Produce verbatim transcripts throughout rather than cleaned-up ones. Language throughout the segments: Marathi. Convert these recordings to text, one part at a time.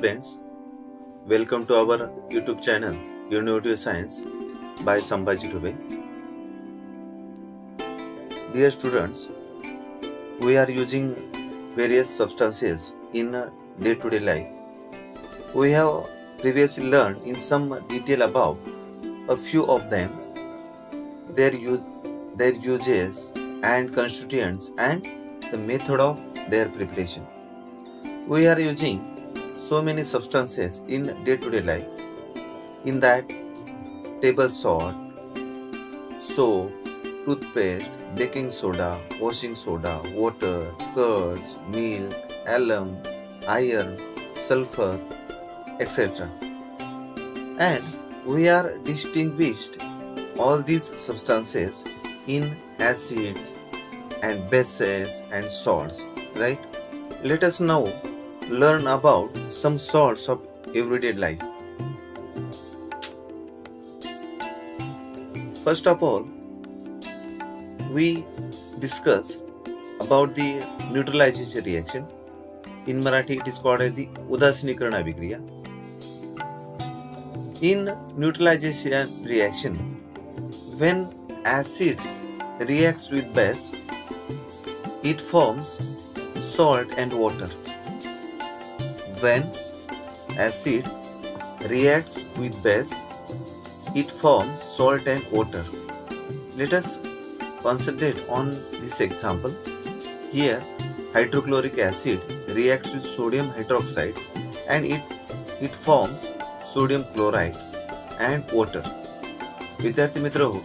friends, welcome to our YouTube channel University of Science by Sambhaji Dubey. Dear students, we are using various substances in day-to-day life. We have previously learned in some detail about a few of them, their use, their uses and constituents and the method of their preparation. We are using so many substances in day-to-day life. In that, table salt, soap, toothpaste, baking soda, washing soda, water, curds, milk, alum, iron, sulfur, et cetera. And we are distinguished all these substances in acids and bases and salts, right? Let us now learn about some salts of everyday life. First of all, we discuss about the neutralization reaction. In Marathi, it is called as the Udasinikरण Abhikriya. In neutralization reaction, when acid reacts with base, it forms salt and water. When acid reacts with base, it forms salt and water. Let us concentrate on this example. Here, hydrochloric acid reacts with sodium hydroxide and it, it forms sodium chloride and water. विद्यार्थी मित्र हो,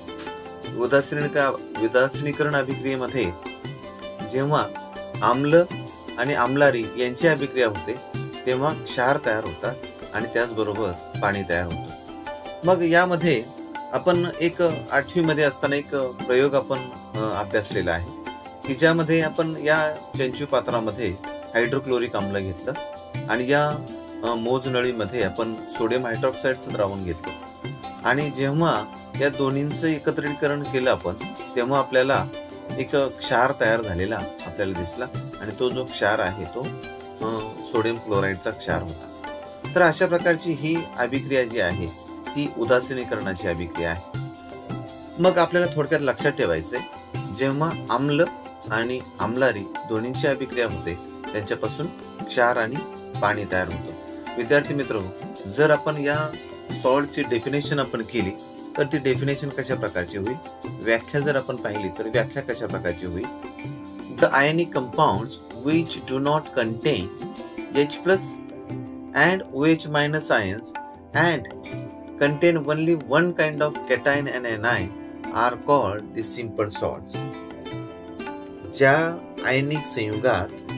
उदासीनीकरण अभिक्रियेमध्ये जेव्हा आम्ल आणि आम्लारी यांची अभिक्रिया होते तेव्हा क्षार तयार होतात आणि त्याचबरोबर पाणी तयार होतं. मग यामध्ये आपण एक आठवी मध्ये असताना एक प्रयोग आपण अभ्यासलेला आहे की ज्यामध्ये आपण या चंचू पात्रामध्ये हायड्रोक्लोरिक आम्ल घेतलं आणि या मोजनळीमध्ये आपण सोडियम हायड्रॉक्साईडचं द्रावण घेतलं आणि जेव्हा या दोन्हींचं एकत्रीकरण केलं आपण तेव्हा आपल्याला एक क्षार तयार झालेला आपल्याला दिसला आणि तो जो क्षार आहे तो सोडियम क्लोराईडचा क्षार होता. तर अशा प्रकारची ही अभिक्रिया जी आहे ती उदासीनीकरणाची अभिक्रिया आहे. मग आपल्याला थोडक्यात लक्षात ठेवायचंय, जेव्हा आम्ल आणि आम्लारी दोन्हींची अभिक्रिया होते त्यांच्यापासून क्षार आणि पाणी तयार होतं. विद्यार्थी मित्र, जर आपण या सॉल्टची डेफिनेशन आपण केली तर ती डेफिनेशन कशा प्रकारची होईल, व्याख्या जर आपण पाहिली तर व्याख्या कशा प्रकारची होईल. The ionic compounds which do not contain H plus and OH minus ions and contain only one kind of cation and anion are called the simple salts. ज्या आयनिक संयुगात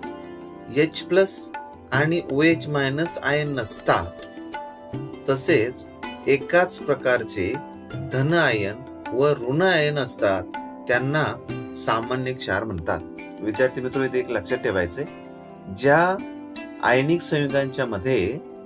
H plus आणि OH minus आयन नसतात तसेच एकाच प्रकारचे धन आयन व ऋण आयन असतात त्यांना सामान्य क्षार म्हणतात. विद्यार्थी मित्र, इथे एक लक्षात ठेवायचे, ज्या आयनिक संयुगांच्या मध्ये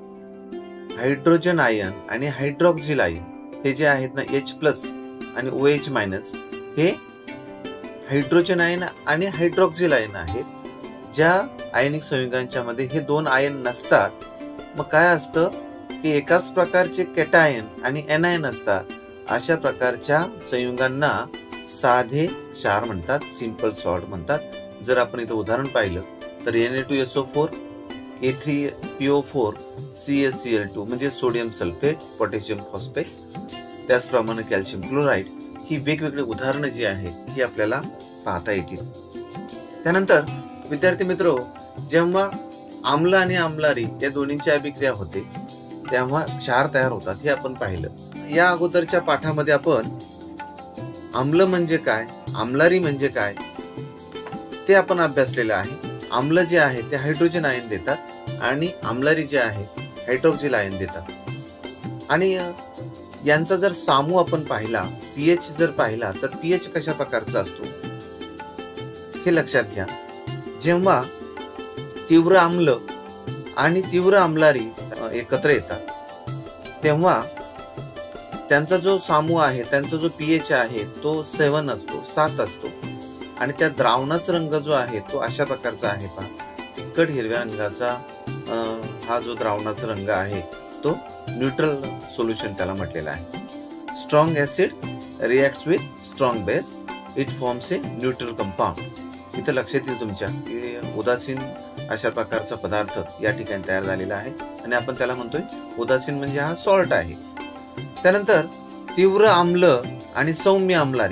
हायड्रोजन आयन आणि हायड्रॉक्सिल आयन हे जे आहेत ना H प्लस आणि OH मायनस हे हायड्रोजन आयन आणि हायड्रॉक्सिल आयन आहेत. ज्या आयनिक संयुगांच्या मध्ये हे दोन आयन नसतात मग काय असतं की एकाच प्रकारचे कॅटायन आणि एनायन असतात. अशा प्रकारच्या संयुगांना साधे क्षार म्हणतात, सिंपल सॉल्ट म्हणतात. जर आपण इथं उदाहरण पाहिलं तर N A two S O four, A three P O four, C S C L two म्हणजे सोडियम सल्फेट, पोटॅशियम फॉस्फेट, त्याचप्रमाणे कॅल्शियम क्लोराईड ही वेगवेगळी उदाहरणं जी आहेत ही आपल्याला पाहता येतील. त्यानंतर विद्यार्थी मित्र, जेव्हा आम्ल आणि आम्लारी या दोन्हींची अभिक्रिया होते तेव्हा क्षार तयार होतात हे आपण पाहिलं. या अगोदरच्या पाठामध्ये आपण आम्ल म्हणजे काय, आम्लारी म्हणजे काय ते आपण अभ्यासलेलं आहे. आम्ल जे आहे ते हायड्रोजन आयन देतात आणि आम्लारी जे आहे हायड्रॉक्सिल आयन देतात. आणि यांचा जर सामू आपण पाहिला, पीएच जर पाहिला तर पीएच कशा प्रकारचा असतो हे लक्षात घ्या. जेव्हा तीव्र आम्ल आणि तीव्र आम्लारी एकत्र येतात तेव्हा त्यांचा जो सामू आहे, त्यांचा जो पीएच आहे तो सेवन असतो, सात असतो आणि त्या द्रावणाचा रंग जो आहे तो अशा प्रकारचा आहे. पहा, फिकट हिरव्या रंगाचा हा जो द्रावणाचा रंग आहे तो न्यूट्रल सोल्युशन त्याला म्हटलेला आहे. Strong acid reacts with strong base, it forms a neutral compound. इथं लक्षात येईल तुमच्या की उदासीन अशा प्रकारचा पदार्थ या ठिकाणी तयार झालेला आहे आणि आपण त्याला म्हणतोय उदासीन म्हणजे हा सॉल्ट आहे. त्यानंतर तीव्र आम्ल आणि सौम्य आम्लारी.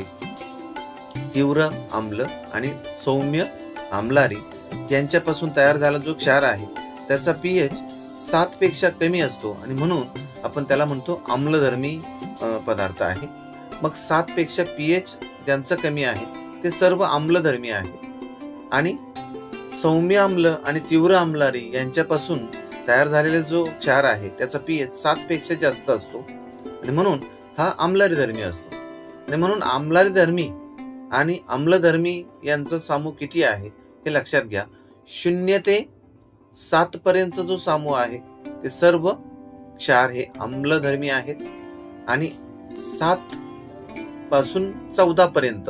तीव्र आम्ल आणि सौम्य आम्लारी यांच्यापासून तयार झालेला जो क्षार आहे त्याचा पीएच सात पेक्षा कमी असतो आणि म्हणून आपण त्याला म्हणतो आम्लधर्मी पदार्थ आहे. मग सात पेक्षा पीएच ज्यांचं कमी आहे ते सर्व आम्लधर्मी आहे आणि सौम्य आम्ल आणि तीव्र आम्लारी यांच्यापासून तयार झालेला जो क्षार आहे त्याचा पीएच सात पेक्षा जास्त असतो आणि म्हणून हा आम्लारी धर्मी असतो. आणि म्हणून आम्लारी धर्मी आणि आम्लधर्मी यांचा सामू किती आहे हे लक्षात घ्या. शून्य ते सात पर्यंतचा जो सामूह आहे ते सर्व क्षार हे आम्लधर्मी आहेत आणि सात पासून चौदा पर्यंत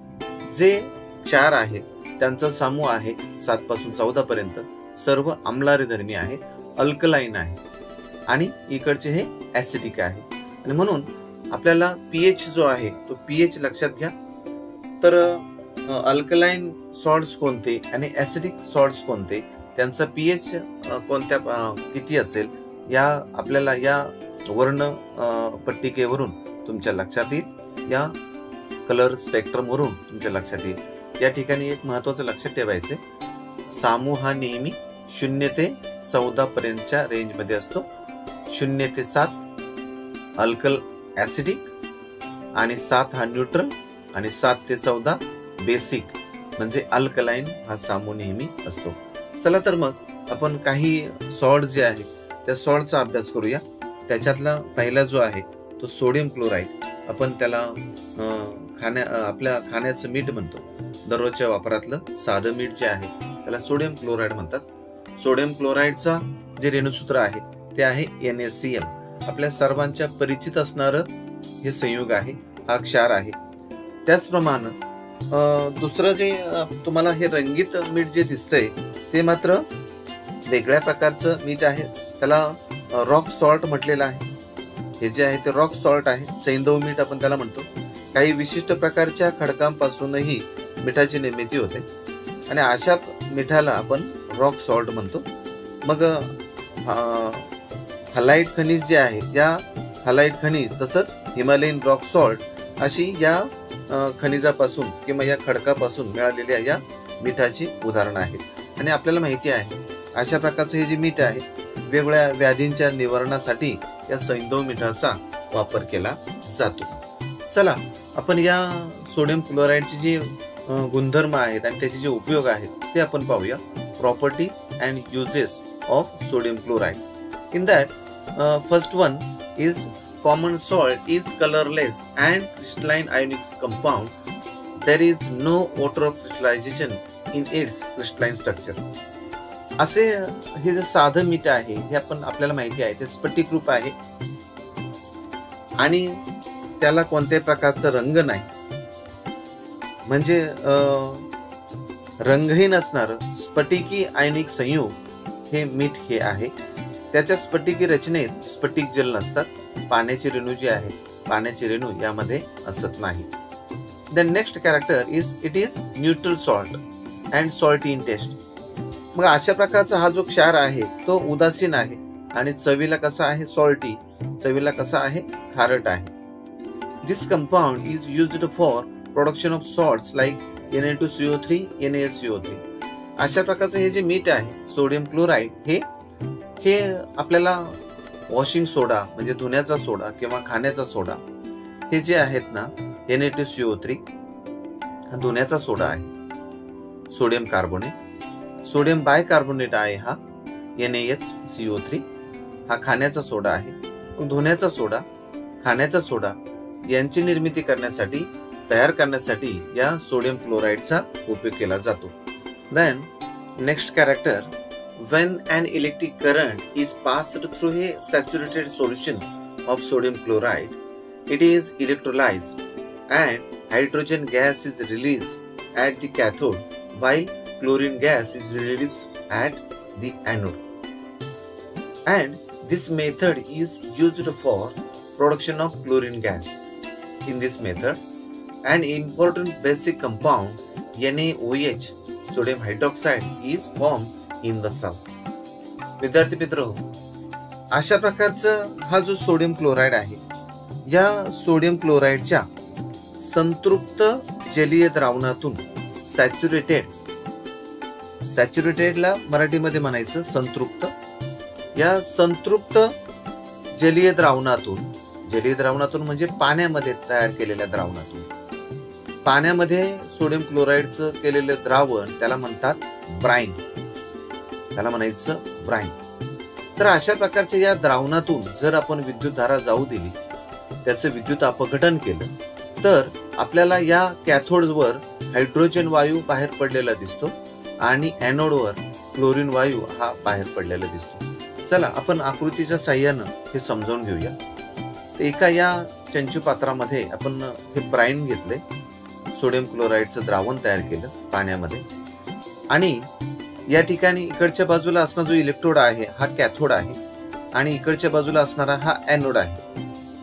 जे क्षार आहेत त्यांचा सामूह आहे सात पासून चौदा पर्यंत सर्व आम्लारी धर्मी आहेत, अल्कलाईन आहे आणि इकडचे हे ऍसिडिक आहे. आणि म्हणून आपल्याला पीएच जो आहे तो पीएच लक्षात घ्या. तर अल्कलाईन सॉल्ट्स कोणते आणि ऍसिडिक सॉल्ट्स कोणते, त्यांचा पीएच कोणत्या किती असेल या आपल्याला या वर्ण पट्टिकेवरून तुमच्या लक्षात येईल, या कलर स्पेक्ट्रम वरून तुमच्या लक्षात येईल. या ठिकाणी एक महत्वाचं लक्षात ठेवायचे, सामूह हा नेहमी शून्य ते चौदा पर्यंतच्या रेंज मध्ये असतो. शून्य ते सात अल्कल ऍसिडिक आणि सात हा न्यूट्रल आणि सात ते चौदा बेसिक म्हणजे अल्कलाईन हा सामूह नेहमी असतो. चला तर मग आपण काही सॉल्ट जे आहे त्या सॉल्टचा अभ्यास करूया. त्याच्यातला पहिला जो आहे तो सोडियम क्लोराईड. आपण त्याला खाण्या आपल्या खाण्याचं मीठ म्हणतो. दररोजच्या वापरातलं साधं मीठ जे आहे त्याला सोडियम क्लोराईड म्हणतात. सोडियम क्लोराईडचा जे रेणुसूत्र आहे ते आहे एन ए सी एल. आपल्या सर्वांच्या परिचित असणारं हे संयुग आहे, हा क्षार आहे. त्याचप्रमाणे दुसरं जे तुम्हाला हे रंगीत मीठ जे दिसतंय ते मात्र वेगळ्या प्रकारचं मीठ आहे, त्याला रॉक सॉल्ट म्हटलेलं आहे. हे जे आहे ते रॉक सॉल्ट आहे, सैंधव मीठ आपण त्याला म्हणतो. काही विशिष्ट प्रकारच्या खडकांपासूनही मिठाची निर्मिती होते आणि अशा मिठाला आपण रॉक सॉल्ट म्हणतो. मग हलाइट खनिज जे आहे, या हलाइट खनिज तसंच हिमालयन रॉक सॉल्ट अशी या खनिजापासून किंवा या खडकापासून मिळालेल्या या मिठाची उदाहरणं आहेत. आणि आपल्याला माहिती आहे अशा प्रकारचं हे जे मीठ आहे वेगवेगळ्या व्याधींच्या निवारणासाठी या सैंधव मिठाचा वापर केला जातो. चला आपण या सोडियम क्लोराईडची जी गुणधर्म आहेत आणि त्याचे जे उपयोग आहेत ते आपण पाहूया. Properties and uses of sodium chloride. In that first one is common salt is colorless and crystalline ionic compound. There is no water crystallization in its crystalline structure. असे हे जे साधं मीठ आहे हे आपण आपल्याला माहिती आहे ते स्फटिक रूप आहे आणि त्याला कोणत्याही प्रकारचा रंग नाही, म्हणजे रंगहीन असणार स्फटिकी आयनिक संयुग हे मीठ हे आहे. त्याच्या स्फटिकी रचनेत स्फटिक जल नसतात. पाण्याची रेणू जी आहे पाण्याची रेणू यामध्ये असत नाही. The next character is it is neutral salt and salty in taste. मग अशा प्रकारचा हा जो क्षार आहे तो उदासीन आहे आणि चवीला कसा आहे सॉल्टी, चवीला कसा आहे खारट आहे. This compound is used for production of salts like N A two C O three, N A C O three. अशा प्रकारचं हे जे मीठ आहे सोडियम क्लोराईड हे हे आपल्याला वॉशिंग सोडा म्हणजे धुण्याचा सोडा किंवा खाण्याचा सोडा हे जे आहेत ना N A two C O three हा धुण्याचा सोडा आहे. सोडियम कार्बोनेट, सोडियम बायकार्बोनेट आहे हा N A H C O three हा खाण्याचा सोडा आहे. धुण्याचा सोडा, खाण्याचा सोडा यांची निर्मिती करण्यासाठी तयार करण्यासाठी या सोडियम क्लोराईडचा उपयोग केला जातो. Then next character, when an electric current is passed through a saturated solution of sodium chloride, it is electrolyzed and hydrogen gas is released at the cathode while chlorine gas is released at the anode. and this method is used for production of chlorine gas. In this method, an important basic compound NaOH, sodium hydroxide, is formed in the cell. विद्यार्थी मित्र, अशा प्रकारचं हा जो सोडियम क्लोराइड आहे, या सोडियम क्लोराइडच्या संतृप्त जलीय द्रावणातून सॅच्युरेटेड सॅच्युरेटेडला मराठीमध्ये म्हणायचं संतृप्त, या संतृप्त जलीय द्रावणातून, जलीय द्रावणातून म्हणजे पाण्यामध्ये तयार केलेल्या द्रावणातून, पाण्यामध्ये सोडियम क्लोराइडचं केलेलं द्रावण त्याला म्हणतात ब्राईन, त्याला म्हणायचं ब्राईन. तर अशा प्रकारच्या या द्रावणातून जर आपण विद्युत धारा जाऊ दिली, त्याचं विद्युत अपघटन केलं, तर आपल्याला या कॅथोडवर हायड्रोजन वायू बाहेर पडलेला दिसतो आणि एनोडवर क्लोरीन वायू हा बाहेर पडलेला दिसतो. चला आपण आकृतीच्या साहाय्यानं हे समजावून घेऊया. एका या चंचू पात्रामध्ये आपण हे ब्राईन घेतले, सोडियम क्लोराइडचं द्रावण तयार केलं पाण्यामध्ये, आणि या ठिकाणी इकडच्या बाजूला असणारा जो इलेक्ट्रोड आहे हा कॅथोड आहे आणि इकडच्या बाजूला असणारा हा एनोड आहे.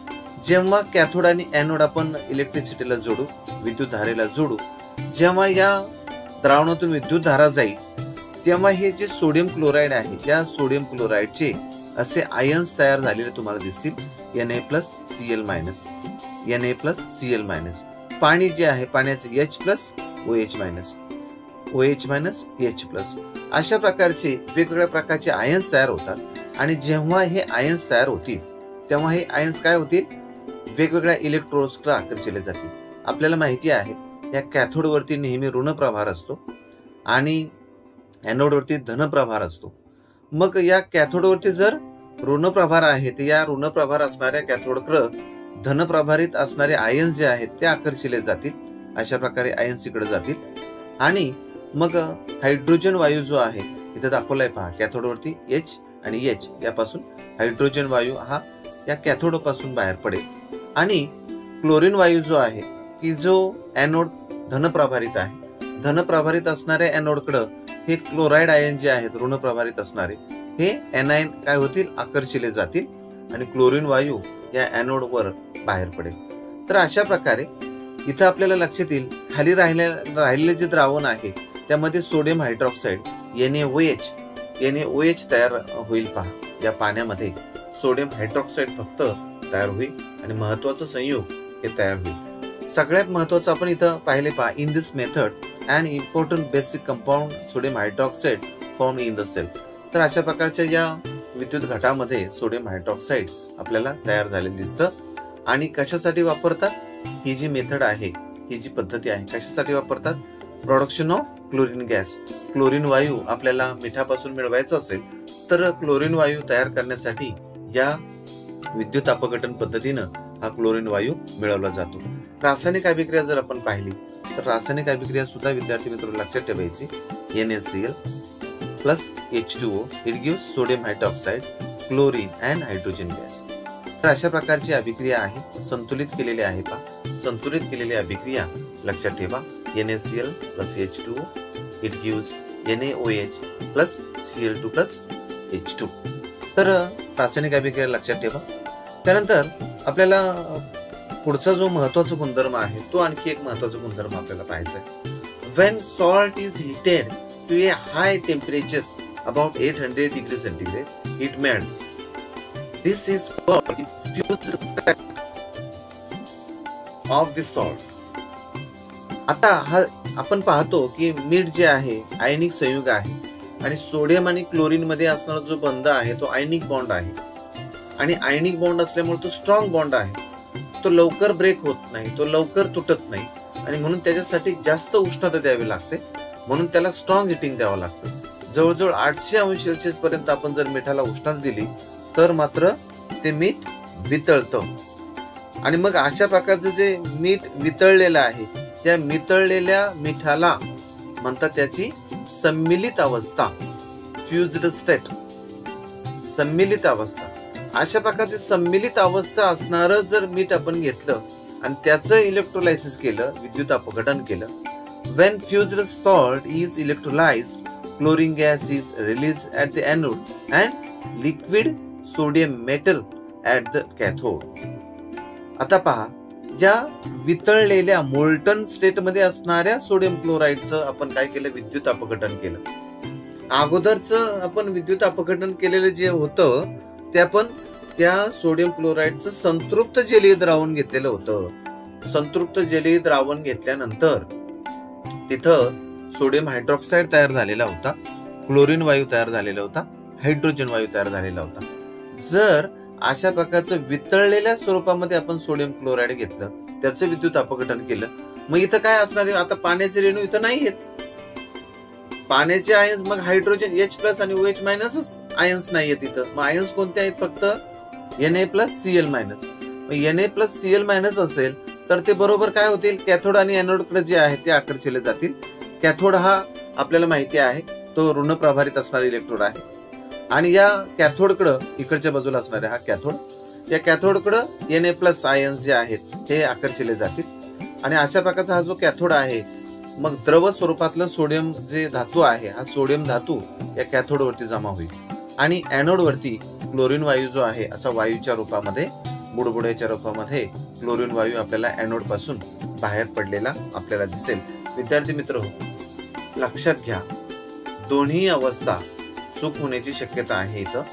जेव्हा कॅथोड आणि एनोड आपण इलेक्ट्रिसिटीला जोडू, विद्युत धारेला जोडू, जेव्हा या द्रावणातून विद्युत धारा जाईल, तेव्हा हे जे सोडियम क्लोराइड आहे, या सोडियम क्लोराइडचे असे आयन्स तयार झालेले तुम्हाला दिसतील, Na plus Cl minus, Na plus Cl minus. पाणी जे आहे, पाण्याचे H plus OH minus, OH minus H plus, अशा प्रकारचे वेगवेगळ्या प्रकारचे आयन्स तयार होतात. आणि जेव्हा हे आयन्स तयार होतील, तेव्हा हे आयन्स काय होतील, वेगवेगळ्या इलेक्ट्रोड्सला आकर्षिले जातील. आपल्याला माहिती आहे या कॅथोड वरती नेहमी ऋण प्रभार असतो आणि एनोड वरती धन प्रभार असतो. मग या कॅथोड वरती जर ऋण प्रभार आहे, तर या ऋण प्रभार असणाऱ्या कॅथोडकडे धन प्रभारित असणारे आयन्स जे आहेत ते आकर्षिले जातील. अशा प्रकारे आयन्स इकडे जातील आणि मग हायड्रोजन वायू जो आहे इथे दाखवलाय पहा, कॅथोड वरती H आणि H यापासून हायड्रोजन वायू हा या कॅथोड पासून बाहेर पडेल आणि क्लोरीन वायू जो आहे की जो एनोड धन प्रभारित आहे, धन प्रभारित असणाऱ्या एनोडकडे हे क्लोराइड आयन जे आहेत ऋण प्रभारित असणारे, हे एनायन काय होतील, आकर्षिले जातील आणि क्लोरीन वायू या एनोड वर बाहेर पडेल. तर अशा प्रकारे इथं आपल्याला लक्षात येईल, खाली राहिले राहिलेले जे द्रावण आहे त्यामध्ये सोडियम हायड्रॉक्साईड NaOH NaOH तयार होईल. पहा, या पाण्यामध्ये सोडियम हायड्रॉक्साईड फक्त तयार होईल आणि महत्वाचं संयुग हे तयार होईल. सगळ्यात महत्वाचं आपण इथं पाहिले पहा, in this method and important basic compound sodium hydroxide form in the cell. तर अशा प्रकारच्या या विद्युत घटामध्ये सोडियम हायड्रॉक्साईड आपल्याला तयार झालेलं दिसतं. आणि कशासाठी वापरतात, ही जी मेथड आहे, ही जी पद्धती आहे, कशासाठी वापरतात, production of chlorine gas. Chlorine वायू आपल्याला मिठापासून मिळवायचा असेल तर क्लोरीन वायू तयार करण्यासाठी या विद्युत अपघटन पद्धतीनं हा क्लोरीन वायू मिळवला जातो. रासायनिक अभिक्रिया जर आपण पाहिली तर रासायनिक अभिक्रिया सुद्धा विद्यार्थी मित्र लक्षात ठेवायची, NaCl plus H two O, it gives sodium hydroxide, chlorine and hydrogen gas. तर अशा प्रकारची अभिक्रिया आहे, संतुलित केलेली आहे. पहा, संतुलित केलेली अभिक्रिया लक्षात ठेवा, NaCl plus H two O, it gives NaOH plus Cl two plus H two. तर रासायनिक अभिक्रिया लक्षात ठेवा. त्यानंतर आपल्याला पुढचा जो महत्वाचा गुणधर्म आहे तो आणखी एक महत्वाचा गुणधर्म आपल्याला पाहायचा आहे. When salt is heated to a high temperature about eight hundred degree centigrade it melts. This is called fused state of this salt. आता हा आपण पाहतो की मीठ जे आहे आयनिक संयुग आहे आणि सोडियम आणि क्लोरीन मध्ये असणारा जो बंध आहे तो आयनिक बॉन्ड आहे आणि आयनिक बॉन्ड असल्यामुळे तो स्ट्रॉंग बॉन्ड आहे. तो लवकर ब्रेक होत नाही, तो लवकर तुटत नाही आणि म्हणून त्याच्यासाठी जास्त उष्णता द्यावी लागते, म्हणून त्याला स्ट्रॉंग हिटिंग द्यावं लागतं. जवळजवळ आठशे अंश सेल्सिअस पर्यंत आपण जर मिठाला उष्णता दिली तर मात्र ते मीठ वितळतं. आणि मग अशा प्रकारचं जे मीठ वितळलेलं आहे त्या वितळलेल्या मिठाला म्हणतात त्याची सम्मिलित अवस्था, फ्युज्ड स्टेट, सम्मिलित अवस्था. अशा प्रकारची सम्मिलित अवस्था असणारं जर मीठ आपण घेतलं आणि त्याचं इलेक्ट्रोलायसिस केलं, विद्युत अपघटन केलं, when fused salt is electrolyzed, chlorine gas is released at the anode and liquid sodium metal at the cathode. आता पहा, या वितळलेल्या मोल्टन स्टेट मध्ये असणाऱ्या सोडियम क्लोराईडचं आपण काय केलं, विद्युत अपघटन केलं. अगोदरच आपण विद्युत अपघटन केलेलं जे होतं ते आपण त्या सोडियम क्लोराईडचं संतृप्त जलीय द्रावण घेतलेलं होतं. संतृप्त जलीय द्रावण घेतल्यानंतर तिथं सोडियम हायड्रॉक्साईड तयार झालेला होता, क्लोरीन वायू तयार झालेला होता, हायड्रोजन वायू तयार झालेला होता. जर अशा प्रकारचं वितळलेल्या स्वरूपामध्ये आपण सोडियम क्लोराईड घेतलं, त्याचं विद्युत अपघटन केलं, मग इथं काय असणार आहे, आता पाण्याचे रेणू इथं नाही आहेत. पाण्याचे आयन्स मग हायड्रोजन एच प्लस आणि ओएच मायनस आयन्स नाही आहेत इथं. मग आयन्स कोणते आहेत, फक्त N A plus C L minus. N A plus C L minus असेल तर ते बरोबर काय होतील, कॅथोड आणि एनोड कडे जे आहे ते आकर्षिले जातील. कॅथोड हा आपल्याला माहिती आहे तो ऋण प्रभारित असणारा इलेक्ट्रोड आहे आणि या कॅथोड कडे इकडच्या बाजूला असणारे हा कॅथोड, या कॅथोड कडे एन ए प्लस आयन्स जे आहेत ते आकर्षिले जातील आणि अशा प्रकारचा हा जो कॅथोड आहे, मग द्रव स्वरूपातलं सोडियम जे धातू आहे, हा सोडियम धातू या कॅथोड वरती जमा होईल आणि एनोड वरती क्लोरीन वायू जो आहे असा वायूच्या रूपामध्ये, बुडबुड्याच्या रूपामध्ये क्लोरीन वायू आपल्याला एनोड पासून बाहेर पडलेला आपल्याला दिसेल. विद्यार्थी मित्र, लक्षात घ्या, दोन्ही अवस्था चूक होण्याची शक्यता आहे इथं.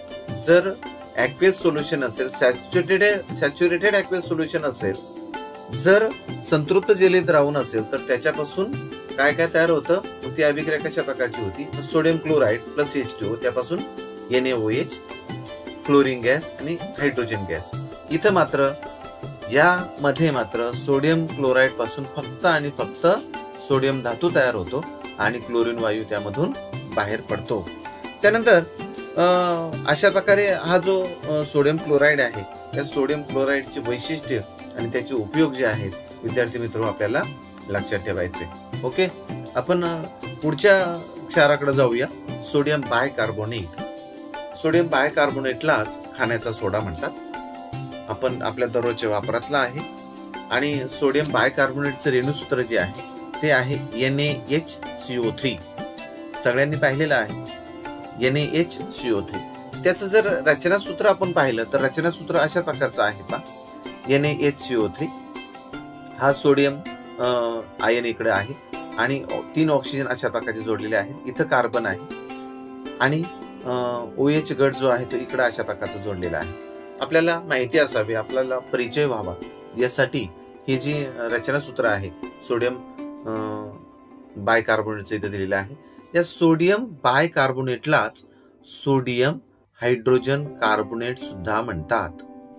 जर ऍक्वेस सोल्युशन असेल, सॅच्युरेटेड सॅच्युरेटेड ऍक्वेस सोल्युशन असेल, जर संतृप्त जलीय द्रावण असेल तर त्याच्यापासून काय काय तयार होतं, ती अभिक्रिया कशा प्रकारची होती, sodium chloride plus H two O, त्यापासून एनएओएच, क्लोरीन गॅस आणि हायड्रोजन गॅस. इथं मात्र यामध्ये मात्र सोडियम क्लोराईड पासून फक्त आणि फक्त सोडियम धातू तयार होतो आणि क्लोरीन वायू त्यामधून बाहेर पडतो. त्यानंतर अशा प्रकारे हा जो सोडियम क्लोराईड आहे, त्या सोडियम क्लोराईडची वैशिष्ट्य आणि त्याचे उपयोग जे आहेत विद्यार्थी मित्र आपल्याला लक्षात ठेवायचे. ओके, आपण पुढच्या क्षाराकडे जाऊया, सोडियम बायकार्बोनेट. सोडियम बायकार्बोनेटलाच खाण्याचा सोडा म्हणतात. आपण आपल्या दररोजच्या वापरातला आहे आणि सोडियम बायकार्बोनेटचं रेणूसूत्र जे आहे ते आहे N A H C O three. सगळ्यांनी पाहिलेलं आहे N A H C O three. त्याचं जर रचनासूत्र आपण पाहिलं तर रचनासूत्र अशा प्रकारचं आहे पहा, N A H C O three हा सोडियम आयन इकडे आहे आणि तीन ऑक्सिजन अशा प्रकारचे जोडलेले आहेत. इथं कार्बन आहे आणि ओएच गट जो आहे तो इकडे अशा प्रकारचा जोडलेला आहे. आपल्याला माहिती असावी, आपल्याला परिचय व्हावा यासाठी ही जी रचनासूत्र आहे सोडियम बायकार्बोनेटचं इथे दिलेलं आहे. या सोडियम बायकार्बोनेटलाच सोडियम हायड्रोजन कार्बोनेट सुद्धा म्हणतात.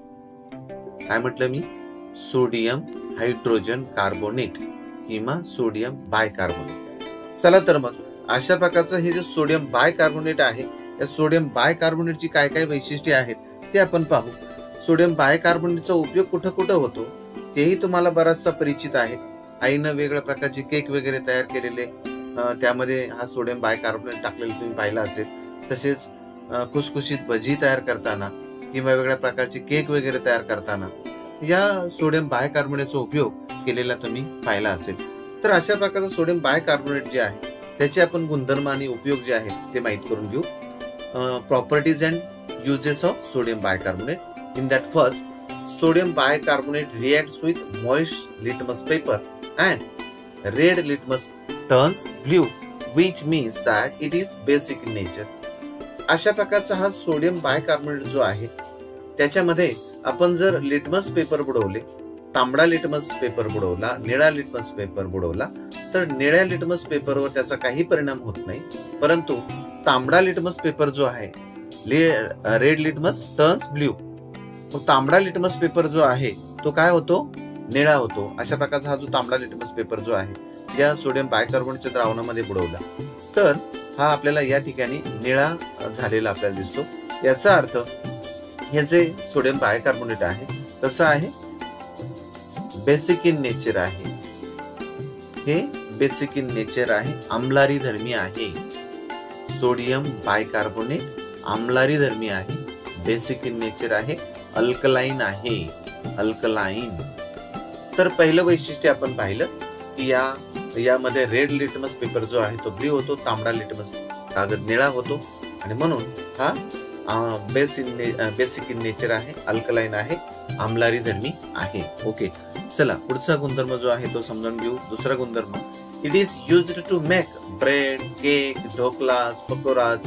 काय म्हटलं मी, सोडियम हायड्रोजन कार्बोनेट किंवा सोडियम बायकार्बोनेट. चला तर मग अशा प्रकारचं हे जे सोडियम बायकार्बोनेट आहे, या सोडियम बायकार्बोनेटची काय काय वैशिष्ट्ये आहेत ते आपण पाहू. सोडियम बायकार्बोनेटचा उपयोग कुठं कुठं होतो तेही तुम्हाला बराचसा परिचित आहे. आईनं वेगळ्या प्रकारचे केक वगैरे तयार केलेले, त्यामध्ये हा सोडियम बायकार्बोनेट टाकलेला तुम्ही पाहिला असेल. तसेच खुसखुशीत भजी तयार करताना किंवा वेगळ्या प्रकारचे केक वगैरे तयार करताना या सोडियम बायकार्बोनेटचा उपयोग केलेला तुम्ही पाहिला असेल. तर अशा प्रकारचं सोडियम बायकार्बोनेट जे आहे त्याचे आपण गुणधर्म आणि उपयोग जे आहेत ते माहित करून घेऊ. Properties and uses of sodium bicarbonate. In that first, sodium bicarbonate reacts with moist litmus paper and red litmus turns blue, which means that it is basic in nature. अशा प्रकारचा हा सोडियम बायकार्बोनेट जो आहे त्याच्यामध्ये आपण जर लिटमस पेपर बुडवले, तांबडा लिटमस पेपर बुडवला, निळा लिटमस पेपर बुडवला तर निळ्या लिटमस पेपरवर त्याचा काही परिणाम होत नाही, परंतु तांबडा लिटमस पेपर जो आहे, रेड लिटमस टर्न्स ब्ल्यू, मग तांबडा लिटमस पेपर जो आहे तो काय होतो, निळा होतो. अशा प्रकारचा हा जो तांबडा लिटमस पेपर जो आहे या सोडियम बायकार्बोनेटच्या द्रावणामध्ये बुडवला तर हा आपल्याला या ठिकाणी निळा झालेला आपल्याला दिसतो. याचा अर्थ हे जे सोडियम बायकार्बोनेट आहे कसं आहे, बेसिक इन नेचर आहे. हे बेसिक इन नेचर आहे, आम्लारी धर्मी आहे. सोडियम बायकार्बोनेट आम्लारी धर्मी आहे, बेसिक इन नेचर आहे, अल्कलाइन आहे, अल्कलाइन. तर पहिलं वैशिष्ट्य आपण पाहिलं की या यामध्ये रेड लिटमस पेपर जो आहे तो ब्ल्यू होतो, तांबडा लिटमस कागद निळा होतो आणि म्हणून हा base in basic in nature आहे, अल्कलाइन आहे, आम्लारी धर्मी आहे. ओके, चला पुढचा गुणधर्म जो आहे तो समजून घेऊ. दुसरा गुणधर्म, it is used to make bread, cake, dhoklas, pakoras.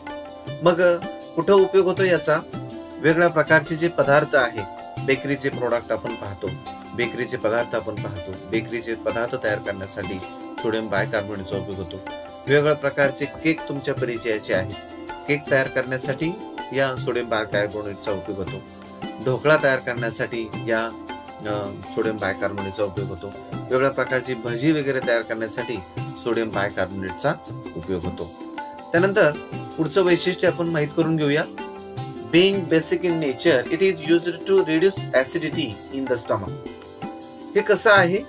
मग कुठं उपयोग होतो याचा? वेगवेगळ्या प्रकारचे जे पदार्थ आहे, बेकरीचे प्रोडक्ट आपण पाहतो, बेकरीचे पदार्थ आपण पाहतो बेकरीचे पदार्थ तयार करण्यासाठी सोडियम बायकार्बोनेटचा उपयोग होतो. वेगवेगळ्या प्रकारचे केक तुमच्या परिचयाचे आहेत, केक तयार करण्यासाठी या सोडियम बायकार्बोनेटचा उपयोग होतो. ढोकळा तयार करण्यासाठी या सोडियम बायकार्बोनेटचा उपयोग होतो. वेगवेगळ्या प्रकारची भजी वगैरे तयार करण्यासाठी सोडियम बायकार्बोनेटचा उपयोग होतो. त्यानंतर पुढचं वैशिष्ट्य आपण माहित करून घेऊया. Being basic in nature, it is used to reduce acidity in the stomach. हे कसं आहे?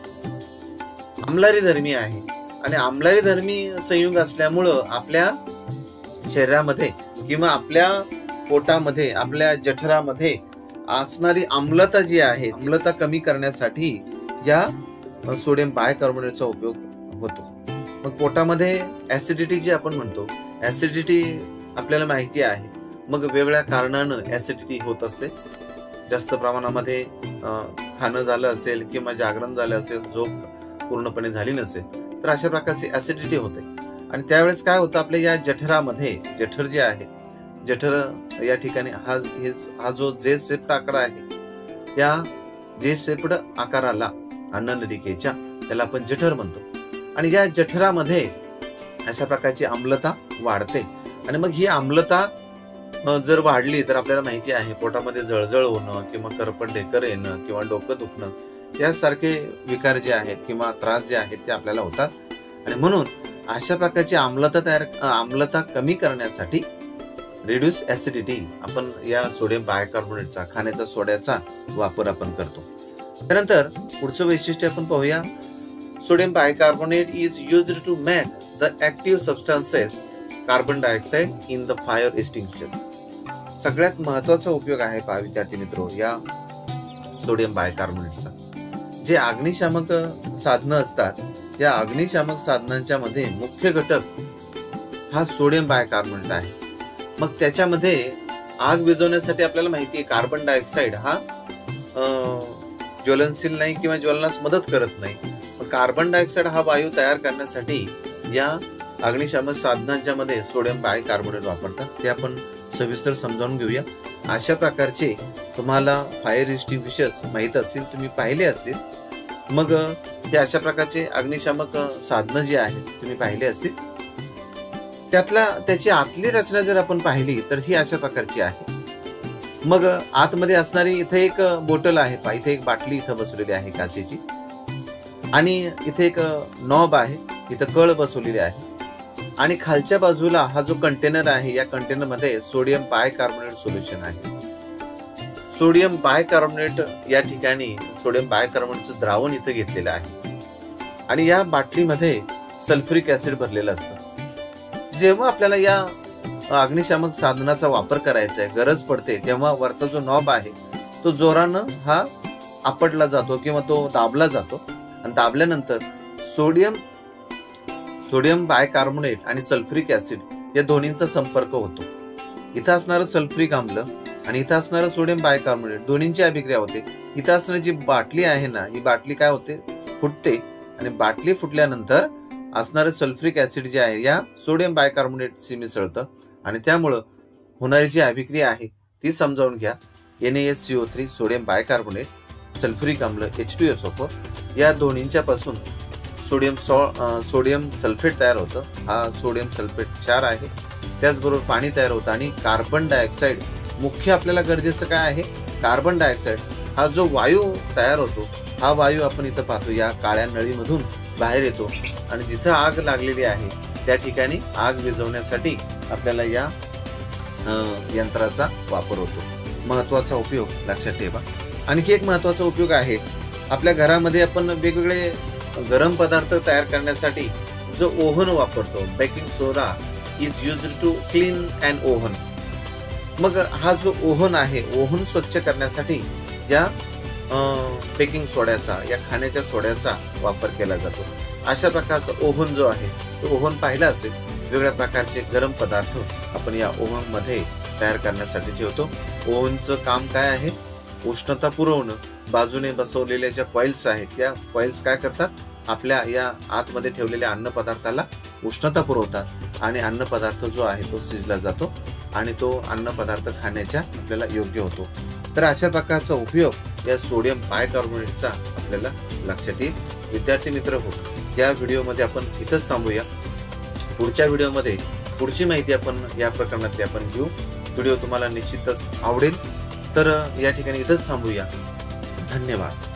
आम्लारी धर्मी आहे आणि आम्लारी धर्मी संयुग असल्यामुळं आपल्या शरीरामध्ये किंवा आपल्या पोटामध्ये, आपल्या जठरामध्ये असणारी आम्लता जी आहे, आम्लता कमी करण्यासाठी या सोडियम बायकार्बोनेटचा उपयोग होतो. मग पोटामध्ये ऍसिडिटी जी आपण म्हणतो, ऍसिडिटी आपल्याला माहिती आहे. मग वेगवेगळ्या कारणानं ऍसिडिटी होत असते. जास्त प्रमाणामध्ये खाणं झालं असेल किंवा जागरण झालं असेल, झोप पूर्णपणे झाली नसेल, तर अशा प्रकारची ऍसिडिटी होते. आणि त्यावेळेस काय होतं, आपल्या या जठरामध्ये, जठर जे आहे, जठर या ठिकाणी हा हा जो जे सेप्ट आकार आहे, या जे सेप्ट आकाराला अन्ननलिकेच्या त्याला आपण जठर म्हणतो. आणि या जठरामध्ये अशा प्रकारची आम्लता वाढते. आणि मग ही आम्लता जर वाढली तर आपल्याला माहिती आहे पोटामध्ये जळजळ होणं किंवा करपट ढेकर येणं किंवा डोकं दुखणं यासारखे विकार जे आहेत किंवा त्रास जे आहेत ते आपल्याला होतात. आणि म्हणून अशा प्रकारची आम्लता तयार आम्लता कमी करण्यासाठी रिड्यूस ऍसिडिटी आपण या सोडियम बायकार्बोनेटचा, खाण्याच्या सोड्याचा वापर आपण करतो. त्यानंतर पुढचं वैशिष्ट्य आपण पाहूया. Sodium bicarbonate is used to make the active substances carbon dioxide in the fire extinguishers. सगळ्यात महत्वाचा उपयोग आहे पहा विद्यार्थी मित्रो या सोडियम बायकार्बोनेटचा. जे अग्निशामक साधनं असतात, या अग्निशामक साधनांच्या मध्ये मुख्य घटक हा सोडियम बायकार्बोनेट आहे. मग त्याच्यामध्ये आग विझवण्यासाठी आपल्याला माहिती आहे कार्बन डायऑक्साइड हा ज्वलनशील नाही किंवा ज्वलनास मदत करत नाही. मग कार्बन डायऑक्साइड हा वायू तयार करण्यासाठी या अग्निशामक साधनांच्या मध्ये सोडियम बायकार्बोनेट वापरतात. ते आपण सविस्तर समजावून घेऊया. अशा प्रकारचे तुम्हाला फायर एक्सटिंग्विशर्स माहित असतील, तुम्ही पाहिले असतील. मग हे अशा प्रकारचे अग्निशामक साधनं जी आहेत तुम्ही पाहिले असतील. त्यातला त्याची आतली रचना जर आपण पाहिली तर ही अशा प्रकारची आहे. मग आतमध्ये असणारी इथे एक बोटल आहे पहा, इथे एक बाटली इथं बसवलेली आहे काचेची आणि इथे एक नॉब आहे, इथं कळ बसवलेली आहे. आणि खालच्या बाजूला हा जो कंटेनर आहे, या कंटेनर मध्ये सोडियम बायकार्बोनेट सोल्युशन आहे. सोडियम बायकार्बोनेट या ठिकाणी सोडियम बायकार्बोनेटचं द्रावण इथं घेतलेलं आहे. आणि या बाटलीमध्ये सल्फ्युरिक ऍसिड भरलेलं असतं. जेव्हा आपल्याला या अग्निशामक साधनाचा वापर करायचा आहे, गरज पडते, तेव्हा वरचा जो नॉब आहे तो जोरानं हा आपटला जातो किंवा तो दाबला जातो. आणि दाबल्यानंतर सोडियम सोडियम बायकार्बोनेट आणि सल्फ्युरिक ऍसिड या दोन्हींचा संपर्क होतो. इथं असणारं सल्फ्युरिक आम्ल आणि इथं असणारं सोडियम बायकार्बोनेट दोन्हींची अभिक्रिया होते. इथं असणारी जी बाटली आहे ना, ही बाटली काय होते, फुटते. आणि बाटली फुटल्यानंतर असणारं सल्फ्युरिक ऍसिड जे आहे या सोडियम बायकार्बोनेटशी मिसळतं आणि त्यामुळं होणारी जी अभिक्रिया आहे ती समजावून घ्या. N A S C O three sodium bicarbonate, sulphuric आम्ल H two S O four या दोन्हींच्या पासून सोडियम सोडियम सल्फेट तयार होतं. हा सोडियम सल्फेट क्षार आहे. त्याचबरोबर पाणी तयार होतं आणि कार्बन डायऑक्साइड, मुख्य आपल्याला गरजेचं काय आहे, कार्बन डायऑक्साइड हा जो वायू तयार होतो, हा वायू आपण इथं पाहतो या काळ्या नळीमधून बाहेर येतो आणि जिथं आग लागलेली आहे त्या ठिकाणी आग विझवण्यासाठी आपल्याला या यंत्राचा वापर होतो. महत्वाचा उपयोग लक्षात ठेवा. आणखी एक महत्वाचा उपयोग आहे, आपल्या घरामध्ये आपण वेगवेगळे गरम पदार्थ तयार करण्यासाठी जो ओव्हन वापरतो, baking soda is used to clean and oven. मग हा जो ओव्हन आहे, ओव्हन स्वच्छ करण्यासाठी या बेकिंग सोड्याचा, या खाण्याच्या सोड्याचा वापर केला जातो. अशा प्रकारचा ओव्हन जो आहे तो ओव्हन पाहिला असेल, वेगवेगळ्या प्रकारचे गरम पदार्थ आपण या ओव्हन मध्ये तयार करण्यासाठी ठेवतो. ओव्हनचं काम काय आहे? उष्णता पुरवणं. बाजूने बसवलेल्या ज्या कॉइल्स आहेत त्या कॉइल्स काय करतात? आपल्या या आतमध्ये ठेवलेल्या अन्न पदार्थाला उष्णता पुरवतात आणि अन्न पदार्थ जो आहे तो शिजला जातो आणि तो अन्न पदार्थ खाण्याच्या आपल्याला योग्य होतो. तर अशा प्रकारचा उपयोग या सोडियम बायकार्बोनेटचा आपल्याला लक्षात येईल. विद्यार्थी मित्र हो, या व्हिडिओमध्ये आपण इथंच थांबूया. पुढच्या व्हिडिओमध्ये पुढची माहिती आपण या प्रकरणातली आपण घेऊ. व्हिडिओ तुम्हाला निश्चितच आवडेल. तर या ठिकाणी इथंच थांबूया. धन्यवाद.